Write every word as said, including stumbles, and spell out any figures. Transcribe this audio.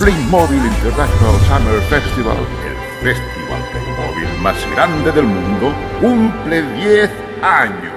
Playmobil International Summer Festival, el festival Playmobil más grande del mundo, cumple diez años.